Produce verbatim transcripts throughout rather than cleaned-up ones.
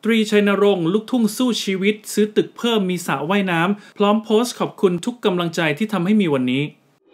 ตรีชัยนรงค์ลูกทุ่งสู้ชีวิตซื้อตึกเพิ่มมีสระว่ายน้ำพร้อมโพสต์ขอบคุณทุกกำลังใจที่ทำให้มีวันนี้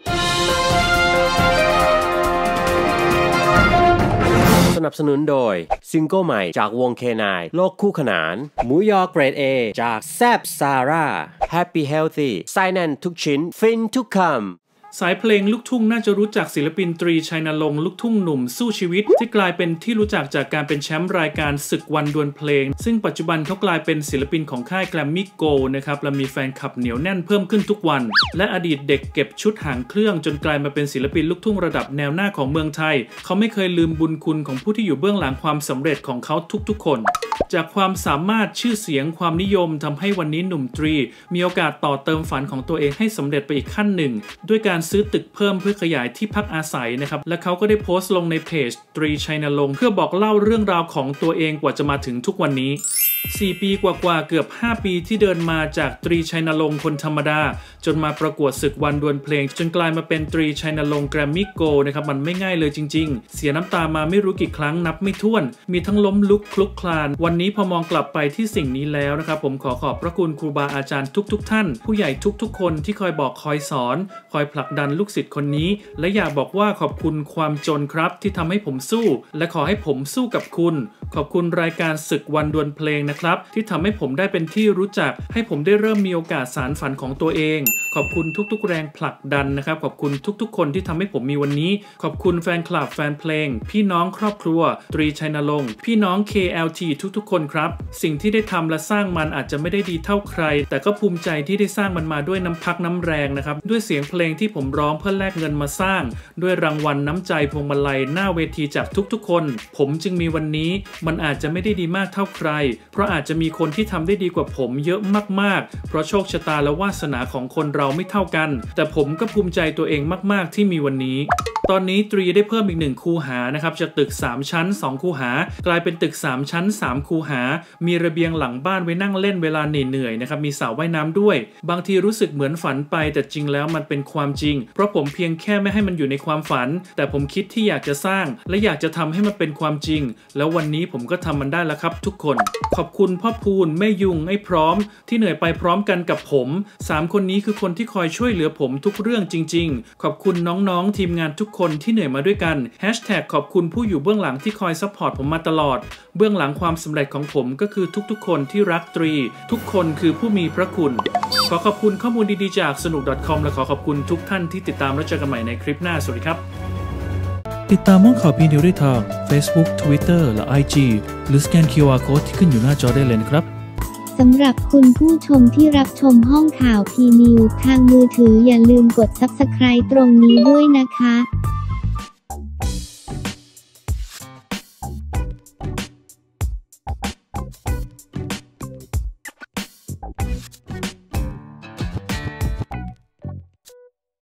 สนับสนุนโดยซิงเกิลใหม่จากวงเคนายโลกคู่ขนานหมูยอเกรด A จากแซบซาร่า Happy Healthy ไส้แน่นทุกชิ้นฟินทุกคำสายเพลงลูกทุ่งน่าจะรู้จักศิลปินตรีชัยนรงค์ลูกทุ่งหนุ่มสู้ชีวิตที่กลายเป็นที่รู้จักจากการเป็นแชมป์รายการศึกวันดวลเพลงซึ่งปัจจุบันเขากลายเป็นศิลปินของค่ายแกรมมี่โกลด์นะครับและมีแฟนคลับเหนียวแน่นเพิ่มขึ้นทุกวันและอดีตเด็กเก็บชุดหางเครื่องจนกลายมาเป็นศิลปินลูกทุ่งระดับแนวหน้าของเมืองไทยเขาไม่เคยลืมบุญคุณของผู้ที่อยู่เบื้องหลังความสำเร็จของเขาทุกๆคนจากความสามารถชื่อเสียงความนิยมทำให้วันนี้หนุ่มตรีมีโอกาสต่อเติมฝันของตัวเองให้สำเร็จไปอีกขั้นหนึ่งด้วยการซื้อตึกเพิ่มเพื่อขยายที่พักอาศัยนะครับและเขาก็ได้โพสต์ลงในเพจตรีชัยนรงค์เพื่อบอกเล่าเรื่องราวของตัวเองกว่าจะมาถึงทุกวันนี้สี่ปีกว่าๆเกือบห้าปีที่เดินมาจากตรีชัยนรงค์คนธรรมดาจนมาประกวดศึกวันดวลเพลงจนกลายมาเป็นตรีชัยนรงค์แกรมมี่โกลด์นะครับมันไม่ง่ายเลยจริงๆเสียน้ำตามาไม่รู้กี่ครั้งนับไม่ถ้วนมีทั้งล้มลุกคลุกคลานวันนี้พอมองกลับไปที่สิ่งนี้แล้วนะครับผมขอขอบพระคุณครูบาอาจารย์ทุกๆท่านผู้ใหญ่ทุกๆคนที่คอยบอกคอยสอนคอยผลักดันลูกศิษย์คนนี้และอยากบอกว่าขอบคุณความจนครับที่ทำให้ผมสู้และขอให้ผมสู้กับคุณขอบคุณรายการศึกวันดวลเพลงนะครับที่ทำให้ผมได้เป็นที่รู้จักให้ผมได้เริ่มมีโอกาสสานฝันของตัวเองขอบคุณทุกๆแรงผลักดันนะครับขอบคุณทุกๆคนที่ทำให้ผมมีวันนี้ขอบคุณแฟนคลับแฟนเพลงพี่น้องครอบครัวตรีชัยนรงค์พี่น้อง เค แอล ที ทุกๆคนครับสิ่งที่ได้ทำและสร้างมันอาจจะไม่ได้ดีเท่าใครแต่ก็ภูมิใจที่ได้สร้างมันมาด้วยน้ำพักน้ำแรงนะครับด้วยเสียงเพลงที่ผมร้องเพื่อแลกเงินมาสร้างด้วยรางวัลน้ำใจพวงมาลัยหน้าเวทีจากทุกๆคนผมจึงมีวันนี้มันอาจจะไม่ได้ดีมากเท่าใครเพราะอาจจะมีคนที่ทำได้ดีกว่าผมเยอะมากๆเพราะโชคชะตาและวาสนาของคนเราไม่เท่ากันแต่ผมก็ภูมิใจตัวเองมากๆที่มีวันนี้ตอนนี้ตรีได้เพิ่มอีกหนึ่งคูหานะครับจากตึกสามชั้นสองคูหากลายเป็นตึกสามชั้นสามคูหามีระเบียงหลังบ้านไว้นั่งเล่นเวลาเหนื่อยๆนะครับมีสระว่ายน้ำด้วยบางทีรู้สึกเหมือนฝันไปแต่จริงแล้วมันเป็นความจริงเพราะผมเพียงแค่ไม่ให้มันอยู่ในความฝันแต่ผมคิดที่อยากจะสร้างและอยากจะทำให้มันเป็นความจริงแล้ววันนี้ผมก็ทำมันได้แล้วครับทุกคนขอบคุณพ่อพูนแม่ยุงไอ้พร้อมที่เหนื่อยไปพร้อมกันกับผมสามคนนี้คือคนที่คอยช่วยเหลือผมทุกเรื่องจริงๆขอบคุณน้องๆทีมงานทุกคนที่เหนื่อยมาด้วยกันแฮชแท็กขอบคุณผู้อยู่เบื้องหลังที่คอยซัพพอร์ตผมมาตลอดเบื้องหลังความสำเร็จของผมก็คือทุกๆคนที่รักตรีทุกคนคือผู้มีพระคุณขอขอบคุณข้อมูลดีๆจากสนุก .com และขอขอบคุณทุกท่านที่ติดตามและเจอกันใหม่ในคลิปหน้าสวัสดีครับติดตามม่องข่าวพีนิวได้ทาง Facebook Twitter และ ไอ จี หรือสแกน คิว อาร์ Code ที่ขึ้นอยู่หน้าจอได้เลยนะครับสำหรับคุณผู้ชมที่รับชมห้องข่าวพีนิวทางมือถืออย่าลืมกด ซับสไครบ์ ตรงนี้ด้วยนะคะ